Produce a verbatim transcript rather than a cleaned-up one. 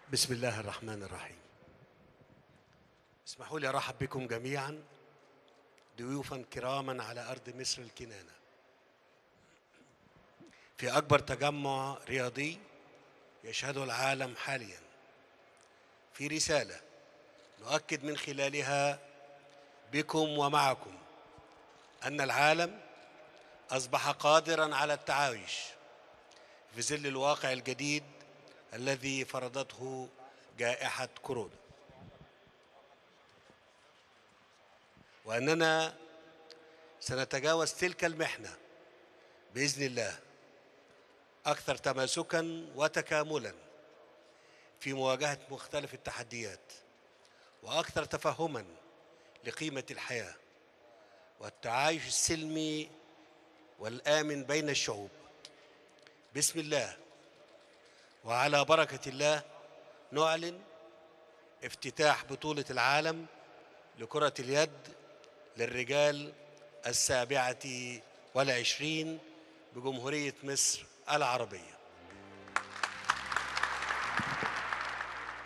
بسم الله الرحمن الرحيم. اسمحوا لي ارحب بكم جميعا ضيوفا كراما على ارض مصر الكنانه في اكبر تجمع رياضي يشهده العالم حاليا، في رساله نؤكد من خلالها بكم ومعكم ان العالم اصبح قادرا على التعايش في ظل الواقع الجديد الذي فرضته جائحة كورونا، وأننا سنتجاوز تلك المحنة بإذن الله أكثر تماسكاً وتكاملاً في مواجهة مختلف التحديات، وأكثر تفهماً لقيمة الحياة والتعايش السلمي والآمن بين الشعوب. بسم الله وعلى بركة الله نعلن افتتاح بطولة العالم لكرة اليد للرجال السابعة والعشرين بجمهورية مصر العربية.